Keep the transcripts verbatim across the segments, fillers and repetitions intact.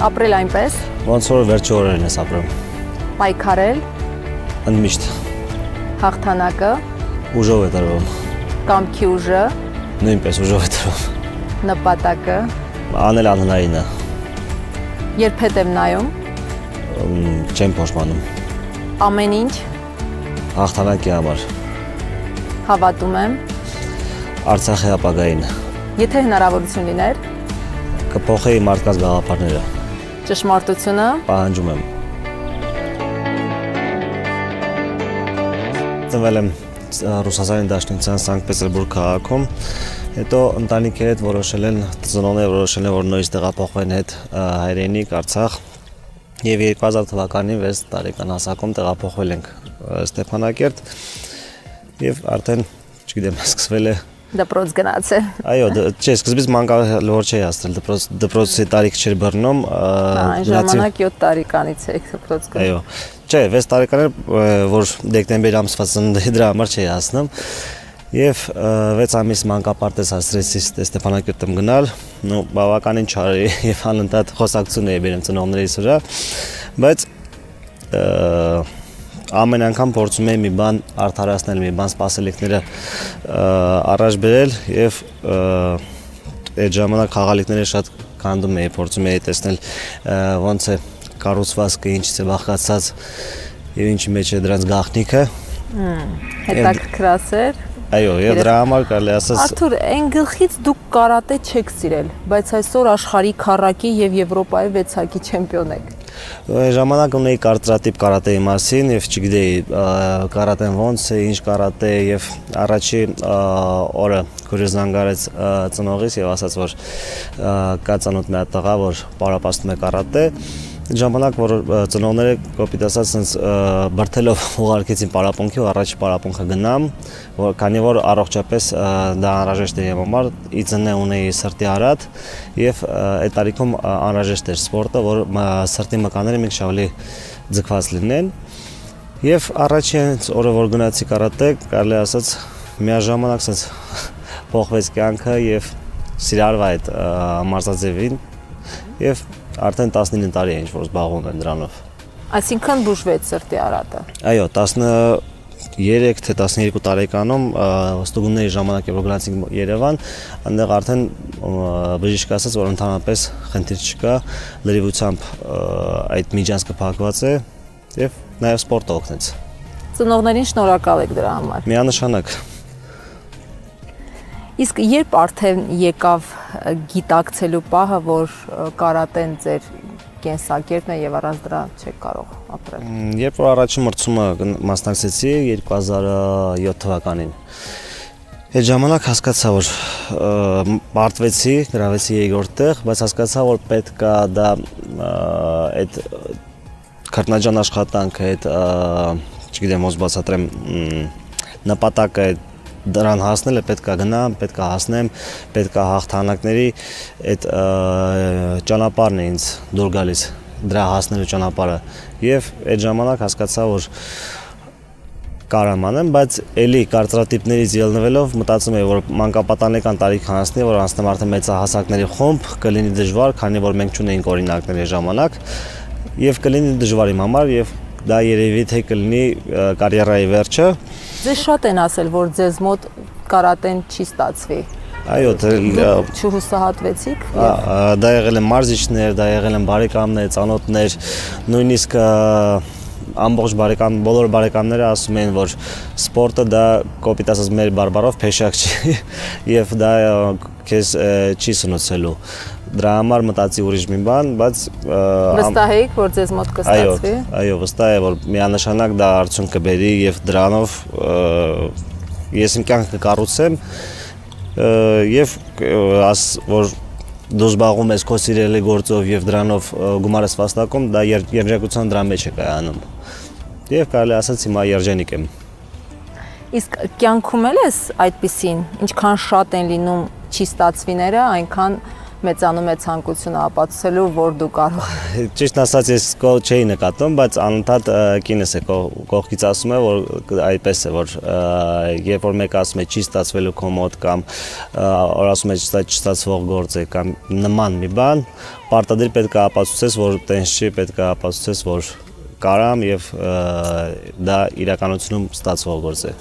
Ապրել այնպես։ Ոնց որ վերջի օրերին ես ապրում։ Պայքարել։ Ընդմիշտ։ Հաղթանակը։ Ուժով է տրվում։ Կամքի ուժը։ Նույնպես ուժով է տրվում։ Նպատակը։ Անել անհնարինը։ Երբ հետ եմ նայում։ Չեմ փոշմանում։ Ամեն ինչ։ Հաղթանակի համար։ Հավատում եմ։ Արցախի ապագային։ Եթե հնարավորություն լիներ։ Կփոխեի մարդկանց գաղափարները։ Ճշմարտությունը։ Պահանջում եմ։ Ծնվել եմ Ռուսաստանի Դաշնության Սանկտ Պետերբուրգ քաղաքում, հետո ընտանիքի հետ որոշել են, ծնողները որոշել են, որ նորից տեղափոխվեն հետ հայրենիք, Արցախ, եւ երկու հազար թվականին վեց տարեկան հասակում տեղափոխվել ենք Ստեփանակերտ եւ արդեն, չգիտեմ, սկսվել է դպրոց գնացել։ Այո, չէ, սկզբից մանկալոր չէի հասցրել, դպրոցի տարիք չէր բռնում։ Այն ժամանակ յոթ տարեկանից եք դպրոց գնում։ Այո, չէ, վեց տարեկան էր, որ դեկտեմբեր ամսվա ծննդի դրա համար չէի հասնում։ Եվ վեց ամիս մանկապարտեզ հասցրեցի Ստեփանակերտ գնալ, ու բավականին չար էի եւ անընդհատ խոսակցություն էի բերում ծնողներիս վրա, բայց ամեն անգամ փորձում էի մի բան արդարացնել, մի բան սպասելիքները առաջ բերել եւ այդ ժամանակ խաղալիքները շատ քանդում էի, փորձում էի տեսնել ոնց է կառուցվածքը, ինչից է բաղկացած եւ ինչի մեջ է դրանց գաղտնիքը։ Հետաքրքրասեր։ Այո, եւ դրա համար կարելի ասած Արթուր, այն գլխից դուք կարատե չեք սիրել, բայց այսօր աշխարհի քառակի եւ Եվրոպայի վեցակի չեմպիոն եք։ Ժամանակ ունեի կարծրատիպ կարատեի մասին եւ չգիտեի կարատեն ոնց է, ինչ կարատե եւ առաջի օրը քուրս զանգարեց ծնողիս եւ ասաց, որ կա ծանոթ մի հատ տղա, որ պարապաստում է կարատե։ Ժամանակ, որ ծնողները կոպիտ ասած sense բրթելով ուղարկեցին պարապմունքի, առաջի պարապմունքը գնամ, քանի որ առողջապես դա անհրաժեշտ էր իմ համար, իծն ունեի սրտի արատ եւ այդ տարիքում անհրաժեշտ էր սպորտը, որ սրտի մկանները մի քիչ ավելի ձգված լինեն։ Եվ առաջին օրը, որ գնացի կարատե, կարելի ասած միաժամանակ sense փոխվեց կյանքը եւ սիրարվա այդ մարզաձևին եւ արդեն տասնինը տարի է ինչ որ զբաղվում եմ դրանով։ Այսինքն բուժվեց սրտի արատը։ Այո, տասներեք թե տասներկու տարեկանում ստուգումների ժամանակ որ գնացինք Երևան, այնտեղ արդեն բժիշկ ասաց, որ ընդհանրապես խնդիր չկա, լրիվությամբ այդ միջանցքը փակված է եւ նաեւ սպորտը օգնեց։ Ծնողներին շնորհակալ եք դրա համար։ Միանշանակ։ Իսկ երբ արդեն եկավ գիտակցելու պահը, որ կարատեն ձեր կենսակերպն է եւ առանց դրա չեք կարող ապրել։ Երբ որ առաջին մրցումը մասնակցեցի երկու հազար յոթ թվականին, այդ ժամանակ հասկացա, որ պարտվեցի, գրավեցի երկրորդ տեղ, բայց հասկացա, որ պետք է դա այդ քրտնաջան աշխատանքը, այդ չգիտեմ, ոնց բացատրեմ, նպատակը դրան հասնել է, պետք է գնամ, պետք է հասնեմ, պետք է հաղթանակների այդ ճանապարհն է ինձ դուր գալիս, դրա հասնելու ճանապարհը։ Եվ այդ ժամանակ հասկացա, որ կարամ անեմ, բայց էլի կարծրատիպներից ելնվելով մտածում եի, որ մանկապատանեկան տարիք հասնի, որ անցնեմ արդեն մեծահասակների խումբ, կլինի դժվար, քանի որ մենք չունեինք օրինակների ժամանակ, եւ կլինի դժվար իմ համար եւ դա երևի թե կլինի կարիերայի վերջը։ Ձեզ շատ են ասել, որ ձեզ մոտ կարատեն չի ստացվի։ Այո, չհուսահատվեցիք։ Դա եղել են մարզիչներ, դա եղել են բարեկամներ, ծանոթներ, նույնիսկ ամբողջ բարեկամ, բոլոր բարեկամները ասում են, որ սպորտը դա կոպիտ ասած մեր բարբառով փեշակ չի եւ դա քեզ չի սնուցելու։ Դրա համար մտածի ուրիշ մի բան, բայց վստահ եք, որ ձեզ մոտ կստացվի։ Այո, վստահ եմ, որ միանշանակ դա արդյունք կբերի եւ դրանով ես իմ կյանքը կկառուցեմ եւ աս որ դու զբաղվում ես քո սիրելի գործով եւ դրանով գումարես վաստակում, դա երջանկության դրա մեջ է կայանում։ Եվ կարելի ասած հիմա երջանիկ եմ։ Իսկ կյանքում էլ ես այդպիսին, ինչքան շատ են լինում չի ստացվիները, այնքան մեծանում է ցանկությունը ապացուցելու, որ դու կարող Ճիշտ ասած ես կողք չէի նկատում, բայց անընդհատ կինս է կողքից ասում է, որ այդպես է, որ երբ որ մեկը ասում է չի ստացվելու քո մոտ կամ որ ասում է չստացվող գործ է կամ նման մի բան, պարտադիր պետք է ապացուցես, որ տենց չի, պետք է ապացուցես, որ կարամ եւ դա իրականությունում ստացվող գործ է։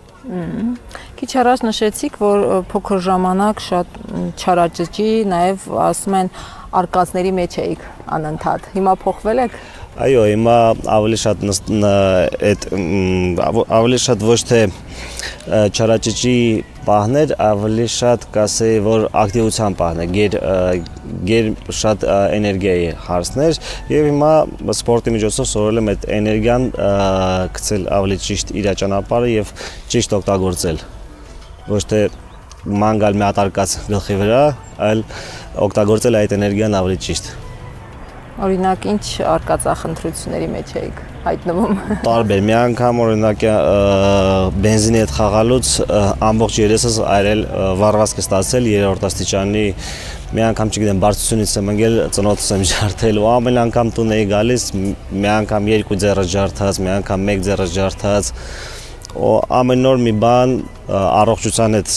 Քիչ առաջ նշեցիք, որ փոքր ժամանակ շատ չարաճճի, նաև ասում են արկածների մեջ էիք անընդհատ։ Հիմա փոխվել եք։ Այո, հիմա ավելի շատ այդ ավելի շատ ոչ թե չարաճճի պահներ, ավելի շատ կասեի, որ ակտիվության պահներ, գեր գեր շատ էներգիայի հարցներ եւ հիմա սպորտի միջոցով սովորել եմ այդ էներգիան գցել ավելի ճիշտ իր ճանապարհը եւ ճիշտ օգտագործել։ Ոչ թե մանգալ մի հատ արկած գլխի վրա, այլ օգտագործել այդ էներգիան ավելի ճիշտ։ Օրինակ, ինչ արկածախնդրությունների մեջ էիք հայտնվում։ Տարբեր, մի անգամ օրինակ բենզինի հետ խաղալուց ամբողջ երեսս այրել վառվածք ստացել երրորդ աստիճանի, մի անգամ չգիտեմ բարձրությունից եմ ընկել, ծնոտս եմ ջարդել ու ամեն անգամ տուն էի գալիս, մի անգամ երկու ձեռը ջարդած, մի անգամ մեկ ձեռը ջարդած, ու ամեն օր մի բան առողջության հետ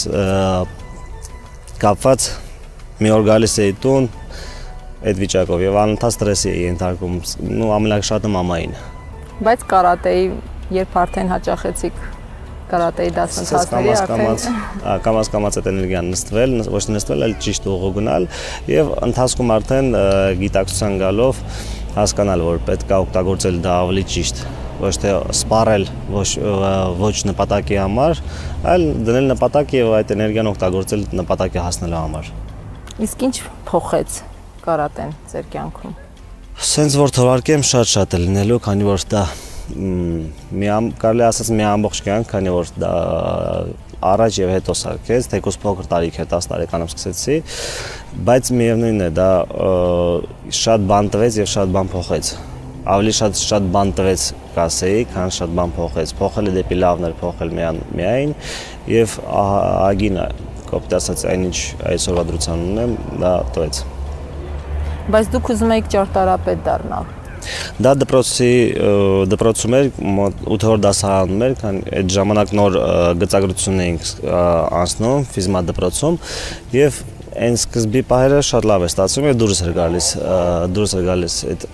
կապված, մի օր գալիս էի տուն այդ վիճակով եւ անընդհատ ստրեսի էի ենթարկվում, ու ամենաշատը մամային։ Բայց կարատեի երբ արդեն հաճախեցիք կարատեի դասընթացների արդեն կամաց-կամաց այդ էներգիան նստվել, ոչ թե նստվել, այլ ճիշտ ուղու գնալ եւ ընթացքում արդեն գիտակցության գալով հասկանալ, որ պետք է օգտագործել դա ավելի ճիշտ, ոչ թե սպառել ոչ ոչ նպատակի համար, այլ դնել նպատակ եւ այդ էներգիան օգտագործել նպատակի հասնելու համար։ Իսկ ինչ փոխեց կարատեն ձեր կյանքում։ Սենց որ թողարկեմ շատ-շատ է լինելու, քանի որ դա մի կարելի ասած մի ամբողջ կյանք, քանի որ դա առաջ եւ հետո սարքեց, թեկուզ փոքր տարիք է, տաս տարեկանում սկսեցի, բայց միևնույնն է, դա շատ բան տվեց եւ շատ բան փոխեց։ Ավելի շատ շատ բան տվեց կասեի, քան շատ բան փոխեց։ Փոխել է դեպի լավներ, փոխել միայն եւ ագինը, կոպիտ ասած այնինչ այսօրվա դրության ունեմ, դա տվեց։ Բայց դուք ուզում եք ճարտարապետ դառնալ։ Դա դպրոցի դպրոցում էր, ութերորդ դասարանում էր, քան այդ ժամանակ նոր գծագրություն էինք անցնում ֆիզմա դպրոցում եւ այն սկզբի պահերը շատ լավ է ստացվում եւ դուրս էր գալիս, դուրս էր գալիս այդ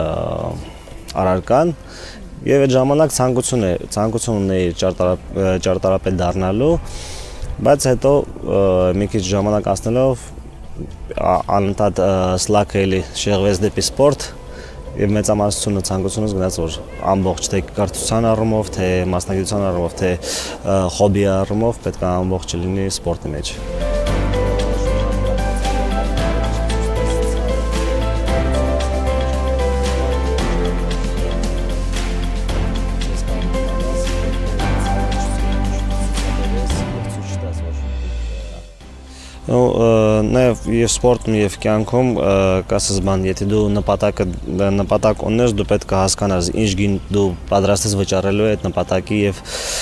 առարկան եւ այդ ժամանակ ցանկություն է, ցանկություն ունեի ճարտարապետ դառնալու, բայց հետո մի քիչ ժամանակ անցնելով անընդհատ սլաքը էլի շեղվեց դեպի սպորտ եւ մեծամասնությունը ցանկությունս գնաց որ ամբողջ թե կրթության առումով, թե մասնագիտության առումով, թե հոբի առումով պետք է ամբողջ լինի սպորտի մեջ։ Նաև եւ սպորտում եւ կյանքում կասես բան, եթե դու նպատակը նպատակ ունես, դու պետք է հասկանաս ինչ գին դու պատրաստ ես վճարելու այդ նպատակի եւ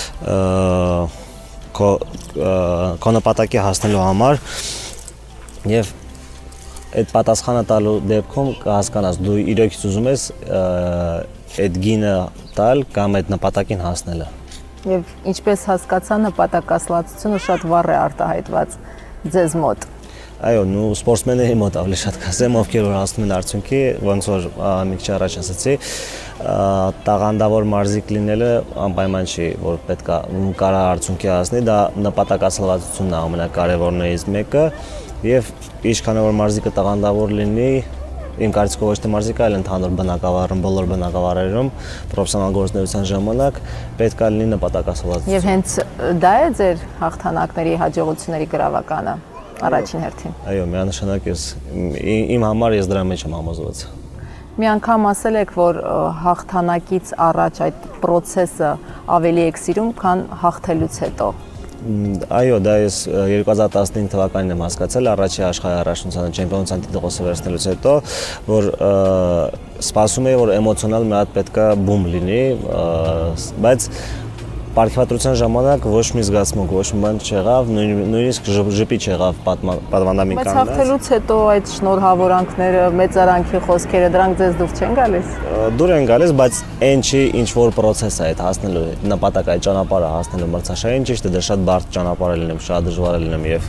քո քո նպատակի հասնելու համար եւ այդ պատասխանը տալու դեպքում կհասկանաս դու իրոք ուզում ես այդ գինը տալ կամ այդ նպատակին հասնելը։ Եվ ինչպես հասկացա, նպատակասլացությունը շատ վառ է արտահայտված ձեզ մոտ։ Այո, նու սպորտսմենների մոտ ավելի շատ կասեմ, ովքեր որ հասնում են արդյունքի, ոնց որ մի քիչ առաջ ասացի, տաղանդավոր մարզիկ լինելը անպայման չի, որ պետք է կարա արդյունքի հասնի, դա նպատակասլացությունն է ամենակարևորներից մեկը, եւ ինչքան որ մարզիկը տաղանդավոր լինի, իմ կարծիքով ոչ թե մարզիկը, այլ ընդհանուր բնակավարում, բոլոր բնակավարերում պրոֆեսիոնալ գործունեության ժամանակ պետք է լինի նպատակասլացություն։ Եվ հենց դա է ձեր հաղթանակների, հաջողությունների գրավականը առաջին հերթին։ Այո, միանշանակ ես իմ համար ես դրա մեջ եմ համոզված։ Մի անգամ ասել եք, որ հաղթանակից առաջ այդ process-ը ավելի եք սիրում, քան հաղթելուց հետո։ Այո, դա ես երկու հազար տասնհինգ թվականին եմ հասկացել առաջի աշխարհի առաջնության չեմպիոնության տիտղոսը վերցնելուց հետո, որ սպասում էի, որ էմոցիոնալ մի հատ պետք է բում լինի, բայց Պարգևատրության ժամանակ ոչ մի զգացմունք, ոչ մի բան չեղավ, նույնիսկ ժպի չեղավ պատվանդամին կանգնած։ Բայց հաղթելուց հետո այդ շնորհավորանքները, մեծարանքի խոսքերը, դրանք ձեզ դուր չեն գալիս։ Դուր են գալիս, բայց այն չի ինչ որ process է այդ հասնելու, նպատակ այդ ճանապարհը հասնելու մրցաշարին, ճիշտ է, դա շատ բարդ ճանապարհ է լինում, շատ դժվար է լինում եւ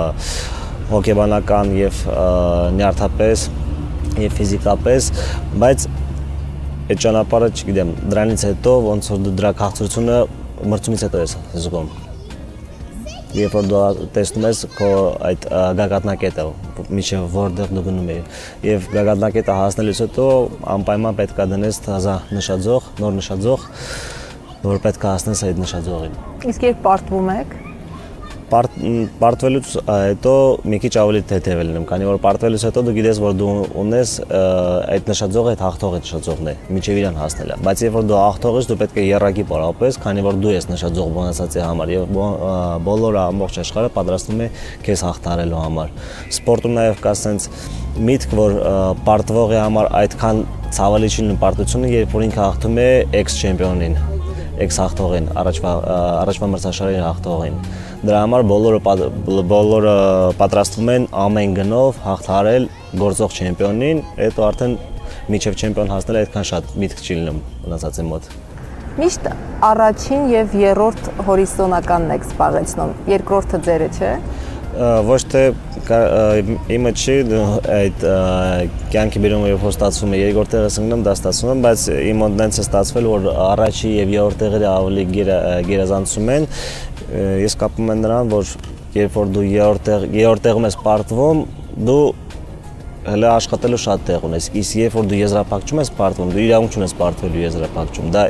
հոգեբանական եւ նյարդապես եւ ֆիզիկապես, բայց այդ ճանապարհը, չգիտեմ, դրանից հետո ոնց որ դրա քաղցրությունը մրցումից հետո ես զգում։ Երբ որ դու տեսնում ես քո այդ գագաթնակետը, միջև որտեղ դու գնում ես, եւ գագաթնակետը հասնելուց հետո անպայման պետք է դնես թազա նշաձող, նոր նշաձող, որ պետք է հասնես այդ նշաձողին։ Իսկ երբ պարտվում եք, Պարտվելուց հետո մի քիչ ավելի թեթև է լինում, քանի որ պարտվելուց հետո դու գիտես, որ դու ունես այդ նշաձողը, այդ հաղթողի նշաձողն է, մինչև իրան հասնելը։ Բայց երբ որ դու հաղթող ես, դու պետք է եռակի պարապես, քանի որ դու ես նշաձող բոնացածի համար եւ բոլորը ամբողջ աշխարհը պատրաստվում է քեզ հաղթարելու համար։ Սպորտում նաեւ կա sense միտք, որ պարտվողի համար այդքան ցավալի չի լինում պարտությունը, երբ որ ինքը հաղթում է էքս-չեմպիոնին, էքս-հաղթողին, առաջվա առաջվա մրցաշարի հաղթողին։ Դրա համար բոլորը բոլորը պատրաստվում են ամեն գնով հաղթարել գործող չեմպիոնին, հետո արդեն միջև չեմպիոն հասնել այդքան շատ միտք չի լինում մնացածի մոտ։ Միշտ առաջին եւ երրորդ հորիզոնականն եք զբաղեցնում, երկրորդը ձերը չէ։ Ոչ թե իմը չի, այդ կյանքի բերումը երբ որ ստացվում է երկրորդ տեղը սնգնում, դա ստացվում է, բայց իմ մոտ նենց է ստացվել, որ առաջի եւ երրորդ տեղերը ավելի գերազանցում են։ Ես կապում եմ նրան, որ երբ որ դու երրորդ տեղ, երրորդ տեղում ես պարտվում, դու հələ աշխատելու շատ տեղ ունես, իսկ երբ որ դու եզրափակում ես պարտվում, դու իրավունք չունես պարտվելու եզրափակում, դա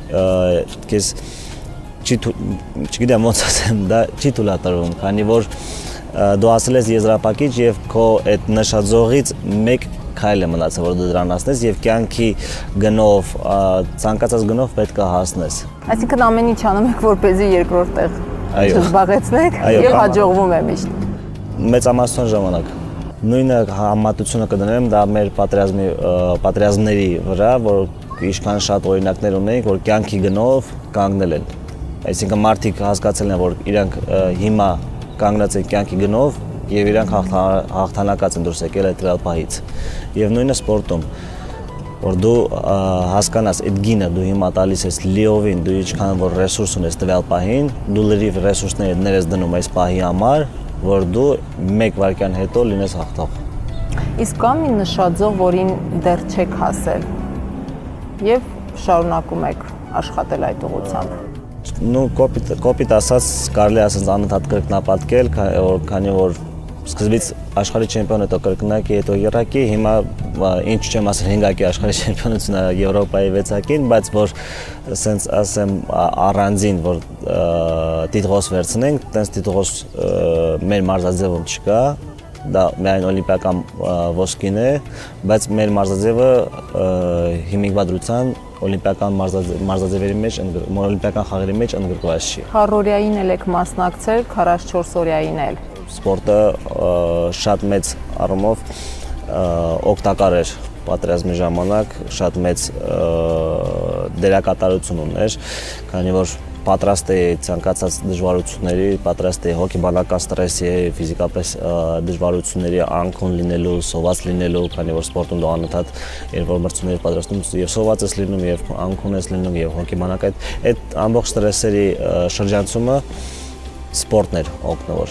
քեզ չի, չգիտեմ ոնց ասեմ, դա չի թույլատրվում, քանի որ դու ասել ես եզրափակիչ եւ քո այդ նշաձողից մեկ քայլ է մնացել, որ դու դրան հասնես եւ կյանքի գնով, ցանկացած գնով պետք է հասնես։ Այսինքն ամեն ինչ անում եք, որպեսզի երկրորդ տեղ չզբաղեցնեք եւ հաջողվում է միշտ։ Մեծամասնության ժամանակ նույնը համատությունը կդնեմ դա մեր պատերազմի պատերազմների վրա, որ ինչքան շատ օրինակներ ունենք, որ կյանքի գնով կանգնել են։ Այսինքն մարդիկ հասկացել են, որ իրանք հիմա կանգնած են կյանքի գնով եւ իրանք հաղթանակած են դուրս եկել այդ ռեալպահից։ Եվ նույնը սպորտում, որ դու հասկանաս այդ գինը դու հիմա տալիս ես լիովին, դու ինչքան որ ռեսուրս ունես տվյալ պահին, դու լրիվ ռեսուրսները ներես դնում այս պահի համար, որ դու մեկ վայրկյան հետո լինես հաղթող։ Իսկ կա մի նշաձող, որին դեռ չեք հասել եւ շարունակում եք աշխատել այդ ուղղությամբ։ Ну, կոպիտ, կոպիտ ասած, կարելի ասած անընդհատ կրկնապատկել, քանի որ սկզբից աշխարհի չեմպիոն հետո կրկնակի, հետո եռակի, հիմա ինչ չեմ ասել հինգակի աշխարհի չեմպիոնությունը Եվրոպայի վեցակին, բայց որ ասենց ասեմ առանձին, որ տիտղոս վերցնենք, տենց տիտղոս մեր մարզաձևում չկա, դա միայն օլիմպիական ոսկին է, բայց մեր մարզաձևը հիմիկվա դրության օլիմպիական մարզաձևերի մեջ, օլիմպիական խաղերի մեջ ընդգրկված չի։ Քառօրյային էլ եք մասնակցել, քառասունչորս օրյային էլ։ Սպորտը շատ մեծ առումով օգտակար էր պատերազմի ժամանակ, շատ մեծ դերակատարություն ուներ, քանի որ պատրաստ է ցանկացած դժվարությունների, պատրաստ է հոգեբանական ստրեսի, ֆիզիկապես դժվարությունների անկոն լինելու, սոված լինելու, քանի որ սպորտում դու անընդհատ երբ որ մրցումներ պատրաստում եւ սոված ես լինում եւ անկոն ես լինում եւ հոգեբանական այդ ամբողջ ստրեսերի շրջանցումը սպորտն էր օգնավոր,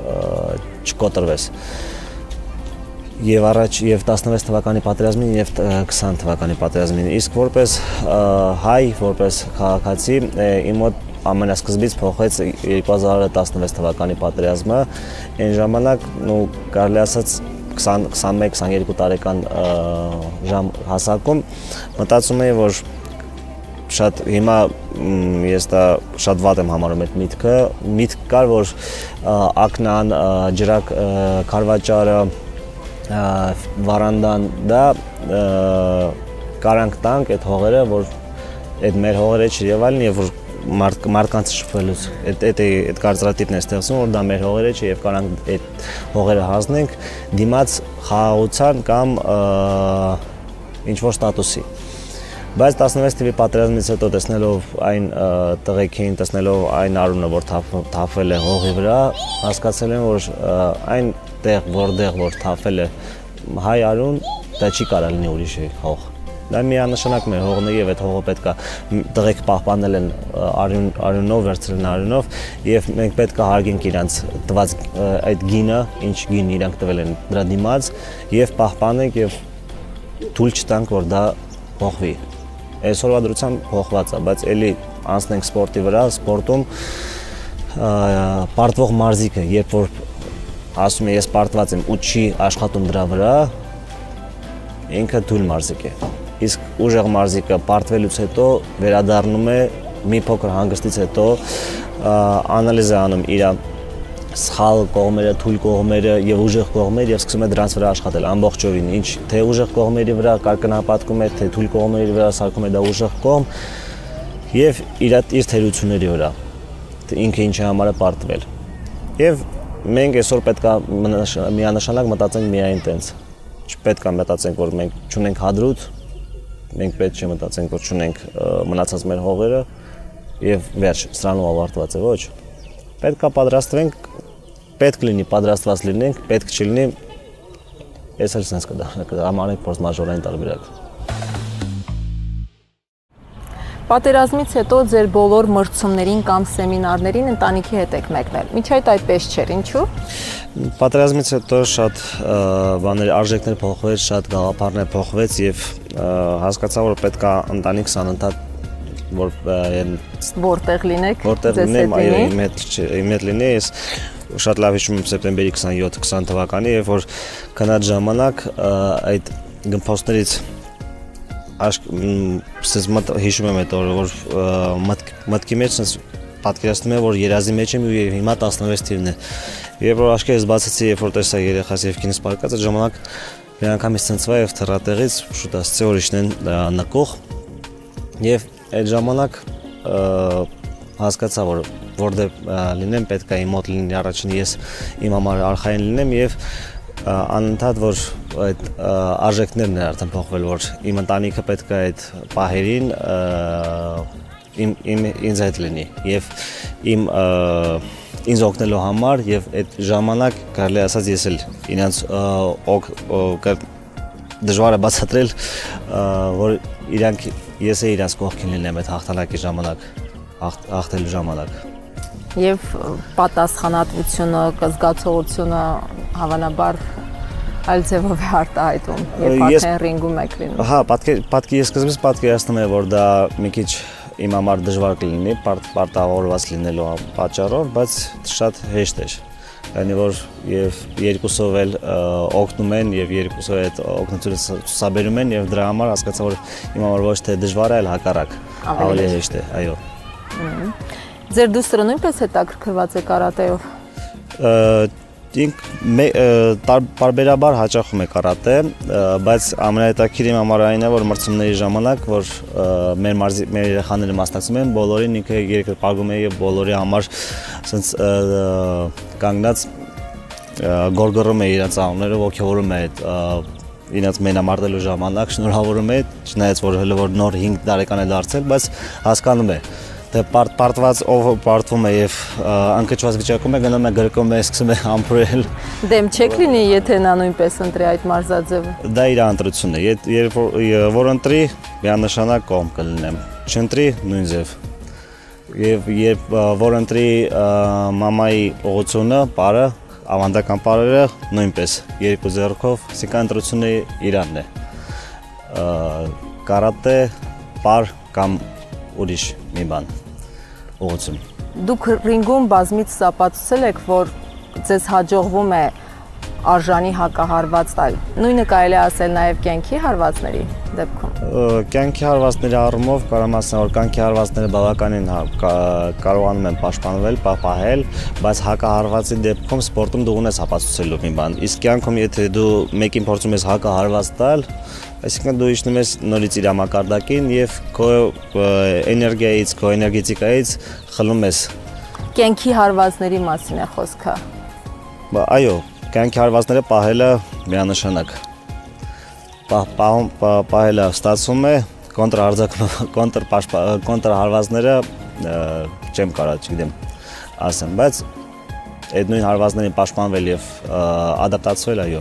չկոտրվես։ Եվ առաջ եւ տասնվեց թվականի պատերազմին եւ քսան թվականի պատերազմին, իսկ որպես հայ, որպես քաղաքացի, իմ մոտ ամենասկզբից փոխեց երկու հազար տասնվեց թվականի պատերազմը, այն ժամանակ, նու կարելի ասած քսան քսանմեկ քսաներկու տարեկան ժամ հասակում մտածում էի, որ շատ հիմա ես դա շատ վատ եմ համարում այդ միտքը, միտք կար, որ ակնան, ջրակ քարվաճարը վարանդան դա կարանք տանք այդ հողերը, որ այդ մեր հողերը չի եւ այլն եւ որ մարդկանց շփվելուց այդ այդ այդ կարծրատիպն է ստեղծում, որ դա մեր հողերը չի եւ կարանք այդ հողերը հանձնենք դիմաց խաղաղության կամ ինչ որ ստատուսի։ Բայց տասնվեց թվականի պատերազմից հետո տեսնելով այն տղեկին, տեսնելով այն արունը, որ թափվել է հողի վրա, հասկացել եմ, որ այն տեղ, որտեղ որ թափվել է հայ արուն, դա չի կարող լինի ուրիշ հող։ Դա միանշանակ մեր հողն է եւ այդ հողը պետք է տղեկ պահպանել են արյուն արյունով, վերցրել են արյունով եւ մենք պետք է հարգենք իրանց տված այդ գինը, ինչ գին իրանք տվել են դրա դիմաց եւ պահպանենք եւ թույլ չտանք, որ դա փոխվի։ Այսօրվա դրությամբ փոխված է, բայց ելի անցնենք սպորտի վրա, սպորտում պարտվող մարզիկը, երբ որ ասում է ես պարտված եմ ու չի աշխատում դրա վրա, ինքը թույլ մարզիկ է։ Իսկ ուժեղ մարզիկը պարտվելուց հետո վերադառնում է մի փոքր հանգստից հետո անալիզ է անում իր սխալ կողմերը, թույլ կողմերը եւ ուժեղ կողմերը եւ սկսում է դրանց վրա աշխատել ամբողջովին, ինչ թե ուժեղ կողմերի վրա կարգնահատում է, թե թույլ կողմերի վրա սարքում է դա ուժեղ կողմ եւ իր իր թերությունների վրա, ինքը ինչի համար է պարտվել։ Եվ մենք այսօր պետք է միանշանակ մտածենք միայն տենց։ Չպետք է մտածենք, որ մենք չունենք հադրութ, մենք պետք չէ մտածենք, որ չունենք մնացած մեր հողերը եւ վերջ, սրանով ավարտված է, ոչ։ Պետք է պատրաստվենք, պետք լինի պատրաստված լինենք, պետք չլինի, ես էլ sense կդառնա, ամանենք փորձ մաժորային տարբերակ։ Պատերազմից հետո ձեր բոլոր մրցումներին կամ սեմինարներին ընտանիքի հետ եք մեկնել։ Մինչ այդ այդպես չէր, ինչու՞։ Պատերազմից հետո շատ բաներ, արժեքներ փոխվեց, շատ գաղափարներ փոխվեց եւ հասկացա, որ պետք է ընտանիքս անընդհատ որ որտեղ լինեք, որտեղ լինեմ, այո, իմ հետ իմ հետ լինի, ես շատ լավ հիշում եմ սեպտեմբերի քսանյոթ քսան թվականի, երբ որ քնած ժամանակ այդ գմփոստներից ասես հիշում եմ այդ օրը, որ մտքի մեջ պատկերացնում եմ, որ երազի մեջ եմ ու հիմա տասնվեց թիվն է։ Երբ որ աչքերս բացեցի, երբ որ տեսա երեխաս եւ քինս պարկած, այդ ժամանակ մի անգամից ցնցվա եւ թռատեղից շուտ ասացի, որ իշն են նկող եւ այդ ժամանակ հասկացա, որ որտեղ լինեմ, պետք է իմ մոտ լինի առաջին ես իմ համար արխային լինեմ եւ անընդհատ որ այդ արժեքներն են արդեն փոխվել, որ իմ ընտանիքը պետք է այդ պահերին իմ իմ ինձ հետ լինի եւ իմ ինձ օգնելու համար եւ այդ ժամանակ կարելի ասած ես էլ իրենց դժվար է բացատրել, որ իրանք ես է իրենց կողքին լինեմ այդ հաղթանակի ժամանակ, հաղթելու ժամանակ։ Եվ պատասխանատվությունը, զգացողությունը հավանաբար այլ ձևով է արտահայտվում, երբ արդեն ռինգում եք լինում։ Հա, պատկեր ես սկզբից պատկերացնում եմ, որ դա մի քիչ իմ համար դժվար կլինի, պարտավորված լինելու պատճառով, բայց շատ հեշտ էր։ Քանի որ եւ երկուսով էլ օգնում են եւ երկուսով այդ օգնությունը ցուսաբերում են եւ դրա համար հասկացա, որ իմ համար ոչ թե դժվար է, այլ հակառակ ավելի հեշտ է, այո։ Ձեր դուստրը նույնպես հետաքրքրված է կարատեով։ Ինք տարբերաբար հաճախում է կարատե, բայց ամենահետաքրքիրը իմ համար այն է, որ մրցումների ժամանակ, որ մեր մարզի մեր երեխաները մասնակցում են, բոլորին ինքը երկրպագում է եւ բոլորի համար ասենց կանգնած գորգորում է իրենց անունները, ողջորում է այդ իրենց մենամարտելու ժամանակ, շնորհավորում է, չնայած որ հələ որ նոր հինգ տարեկան է դարձել, բայց հասկանում է թե պարտված ով պարտվում է եւ անկճված վիճակում է, գնում է գրկում է, սկսում է ամփոփել։ Դեմ չեք լինի, եթե նա նույնպես ընտրի այդ մարզաձևը։ Դա իր ընտրությունն է, երբ որ ընտրի, միանշանակ կողմ կլինեմ, չընտրի նույն ձև։ Եվ երբ որ ընտրի մամայի ուղղությունը, բարը, ավանդական բարերը նույնպես երկու ձեռքով, այսինքն ընտրությունը իրանն է։ Կարատե, բար կամ ուրիշ մի բան։ Ուղղություն։ Դուք ռինգում բազմից ապացուցել եք, որ ձեզ հաջողվում է արժանի հակահարված տալ։ Նույնը կարելի է ասել նաև կյանքի հարվածների դեպքում։ Կյանքի հարվածների առումով կարող ասեմ, որ կյանքի հարվածները բավականին կարողանում են պաշտպանվել, պահպանել, բայց հակահարվածի դեպքում սպորտում դու ունես ապացուցելու մի բան։ Իսկ կյանքում եթե դու մեկին փորձում ես հակահարված տալ, այսինքն դու իջնում ես նորից իր մակարդակին եւ քո էներգիայից, քո էներգետիկայից խլում ես։ Կյանքի հարվածների մասին է խոսքը։ Այո, կյանքի հարվածները պահելը միանշանակ։ Պահելը ստացվում է, կոնտրարձակում կոնտր կոնտր հարվածները չեմ կարա, չգիտեմ, ասեմ, բայց այդ նույն հարվածներին պաշտպանվել եւ ադապտացվել, այո։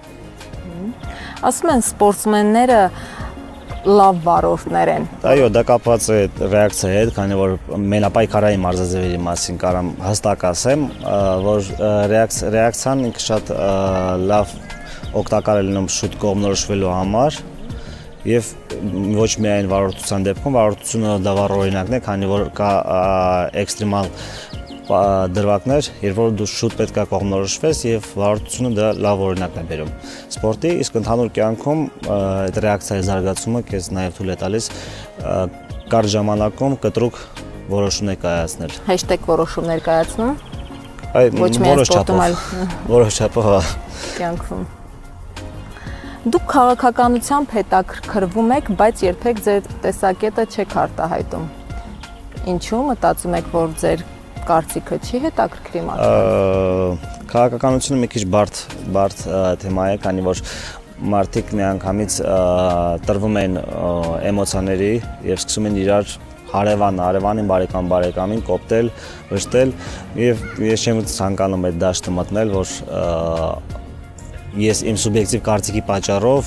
Ասում են սպորտսմենները լավ վարորդներ են։ Այո, դա կապված է ռեակցիայի հետ, քանի որ մենապայքարային մարզաձևերի մասին կարամ հստակ ասեմ, որ ռեակցիան ինքը շատ լավ օգտակար է լինում շուտ կողմնորոշվելու համար եւ ոչ միայն վարորդության դեպքում, վարորդությունը դա վառ օրինակն է, քանի որ կա էքստրեմալ դրվագներ, երբ որ դու շուտ պետք է կողմնորոշվես եւ վարորդությունը դա լավ օրինակն է բերում սպորտի, իսկ ընդհանուր կյանքում այդ ռեակցիայի զարգացումը քեզ նաեւ թույլ է տալիս կարճ ժամանակում կտրուկ որոշումներ կայացնել։ Հեշտեք որոշումներ կայացնում։ Այ որոշ չափով։ Որոշ չափով կյանքում։ Դուք քաղաքականությամբ հետաքրքրվում եք, բայց երբեք ձեր տեսակետը չեք արտահայտում։ Ինչու՞ մտածում եք, որ ձեր կարծիքը չի հետաքրքրի մարդկանց։ Քաղաքականությունը մի քիչ բարդ բարդ թեմա է, քանի որ մարդիկ միանգամից տրվում են էմոցիաների եւ սկսում են իրար հարևան, հարևանին, բարեկամ, բարեկամին կոպտել, վշտել եւ ես չեմ ցանկանում այդ դաշտը մտնել, որ ես իմ սուբյեկտիվ կարծիքի պատճառով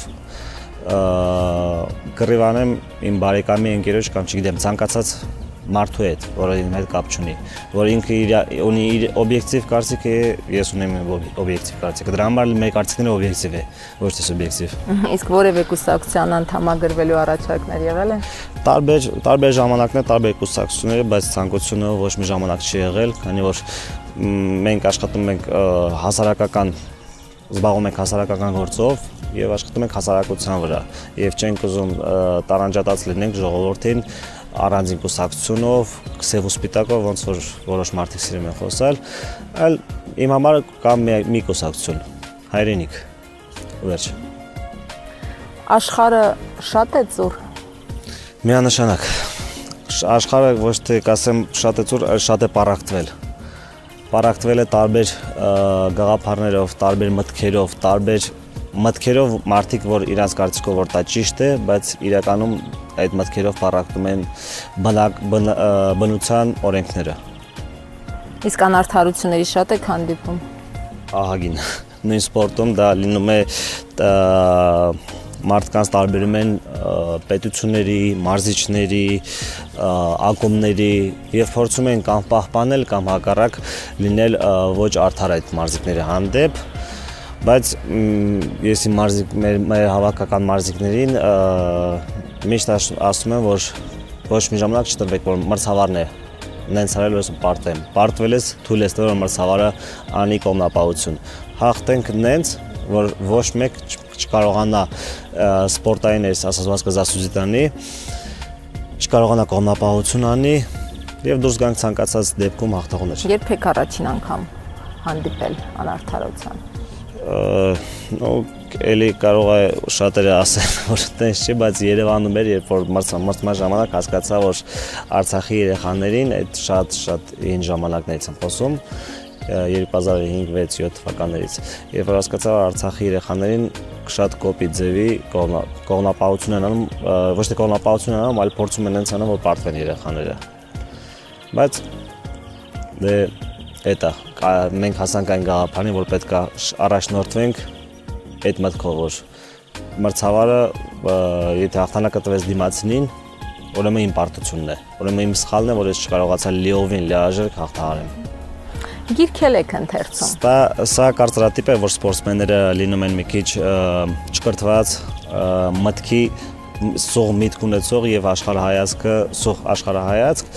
կռիվանեմ իմ բարեկամի ընկերոջ կամ չգիտեմ ցանկացած մարդու հետ, որը իմ հետ կապ չունի, որ ինքը ունի իր օբյեկտիվ կարծիքը, ես ունեմ օբյեկտիվ կարծիքը, դրա համար մեր կարծիքները օբյեկտիվ է, ոչ թե սուբյեկտիվ։ Իսկ որևէ կուսակցության անդամագրվելու առաջարկներ եղել են։ Տարբեր տարբեր ժամանակներ, տարբեր կուսակցությունները, բայց ցանկությունը ոչ մի ժամանակ չի եղել, քանի որ մենք աշխատում ենք հասարակական զբաղվում ենք հասարակական գործով եւ աշխատում ենք հասարակության վրա եւ չենք ուզում տարանջատած լինենք ժողովրդին առանձին կուսակցությունով, սև ու սպիտակով, ոնց որ որոշ մարդիկ սիրում են խոսալ, այլ իմ համար կա մի կուսակցություն, հայրենիք, վերջ։ Աշխարհը շատ է ծուր։ Միանշանակ։ Աշխարհը ոչ թե կասեմ շատ է ծուր, այլ շատ է պառակտվել։ Պառակտվել է տարբեր գաղափարներով, տարբեր մտքերով, տարբեր մտքերով մարդիկ, որ իրանց կարծիքով որ դա ճիշտ է, բայց իրականում այդ մտքերով պառակտում են բնության օրենքները։ Իսկ անարդարությունների շատ եք հանդիպում։ Ահագին։ Նույն սպորտում դա լինում է մարդկանց տարբերում են պետությունների, մարզիչների, ակումբների եւ փորձում են կամ պահպանել կամ հակառակ լինել ոչ արդար այդ մարզիկների հանդեպ, բայց ես իմ մարզիկ մեր հավաքական մարզիկներին միշտ ասում եմ, որ ոչ մի ժամանակ չտրվեք, որ մրցավարն է, նենց արել ես պարտեմ, պարտվել ես, թույլ ես տվել, որ մրցավարը անի կողմնապահություն, հաղթենք նենց, որ ոչ մեկ չկարողանա սպորտային այս ասացված կզասուզիտանի, չկարողանա կողմնապահություն անի եւ դուրս գանք ցանկացած դեպքում հաղթողներ։ Երբ եք առաջին անգամ հանդիպել անարդարության։ Նո, էլի կարող է շատերը ասեն, որ տենց չի, բայց Երևանում էր, երբ որ մրցման ժամանակ հասկացա, որ Արցախի երեխաներին այդ շատ-շատ հին ժամանակներից եմ խոսում, երկու հազար հինգ վեց յոթ թվականներից, երբ որ հասկացա, որ Արցախի երեխաներին շատ կոպիտ ձևի կողմնապահություն են անում, ոչ թե կողմնապահություն են անում, այլ փորձում են հենց անում, որ պարտվեն երեխաները։ Բայց դե էտա մենք հասանք այն գաղափարին, որ պետք է առաջնորդվենք այդ մտքով, որ մրցավարը եթե հաղթանակը տվեց դիմացինին, ուրեմն իմ պարտությունն է, ուրեմն իմ սխալն է, որ ես չկարողացա լիովին լիարժեք հաղթահարեմ։ Գիրքել եք ընթերցում։ Սա կարծրատիպ է, որ սպորտսմենները լինում են մի քիչ չկրթված, մտքի սող միտք ունեցող եւ աշխարհայացքը սող աշխարհայացք,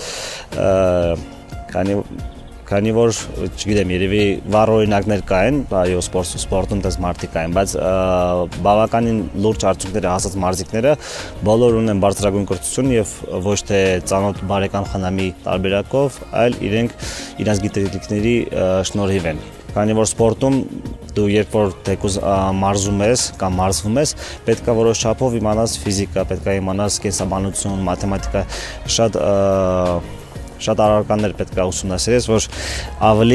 քանի Քանի որ, չգիտեմ, երևի վառ օրինակներ կային, այո, սպորտում տես մարդիկ կային, բայց բավականին լուրջ արդյունքները հասած մարզիկները բոլոր ունեն բարձրագույն կրթություն եւ ոչ թե ծանոթ բարեկամ խնամի տարբերակով, այլ իրենք իրենց գիտելիքների շնորհիվ են։ Քանի որ սպորտում դու երբ որ թեկուզ մարզում ես կամ մարզվում ես, պետք է որոշ չափով իմանաս ֆիզիկա, պետք է իմանաս կենսաբանություն, մաթեմատիկա, շատ Շատ առարկաներ պետք է ուսումնասիրես, որ ավելի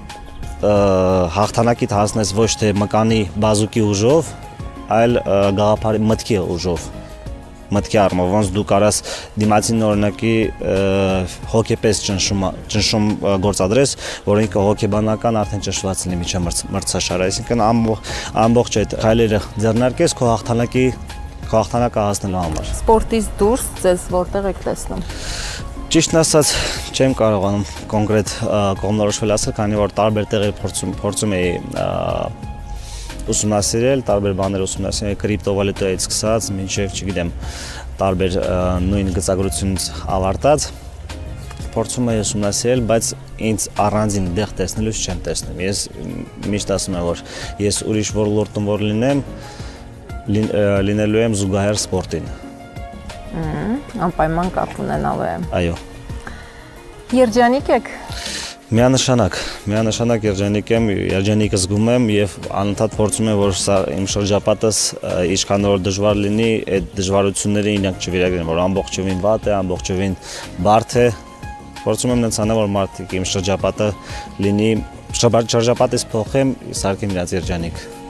հաղթանակիդ հասնես ոչ թե մկանի բազուկի ուժով, այլ գաղափարի մտքի ուժով։ մտքի առումով, ոնց դու կարաս դիմացին օրինակի հոկեպես ճնշում ճնշում գործադրես, որ ինքը հոկեբանական արդեն ճնշված լինի միջի մրցաշարը, այսինքն ամբողջ այդ քայլերը ձեռնարկես քո հաղթանակի քո հաղթանակը հասնելու համար։ Սպորտից դուրս ձեզ որտեղ եք տեսնում։ Ճիշտն ասած, չեմ կարողանում կոնկրետ կողմնորոշվել ասել, քանի որ տարբեր տեղեր փորձում փորձում էի ուսումնասիրել, տարբեր բաներ ուսումնասիրել, կրիպտովալյուտայից սկսած, մինչև, չգիտեմ, տարբեր նույն գծագրությունից ավարտած, փորձում էի ուսումնասիրել, բայց ինձ առանձին դեղ տեսնելուց չեմ տեսնում։ Ես միշտ ասում եմ, որ ես ուրիշ ոլորտում որ լինեմ, լինելու եմ զուգահեռ սպորտին։ Անպայման կապ ունենալու եմ։ Այո։ Երջանիկ եք։ Միանշանակ, միանշանակ երջանիկ եմ, երջանիկ զգում եմ եւ անընդհատ փորձում եմ, որ սա իմ շրջապատս ինչքան որ դժվար լինի, այդ դժվարությունները ինքն չվիրագրեն, որ ամբողջովին վատ է, ամբողջովին բարդ է։ Փորձում եմ նրանց անել, որ մարդիկ իմ շրջապատը լինի, շրջապատից փոխեմ, սարքեմ իրաց երջանիկ։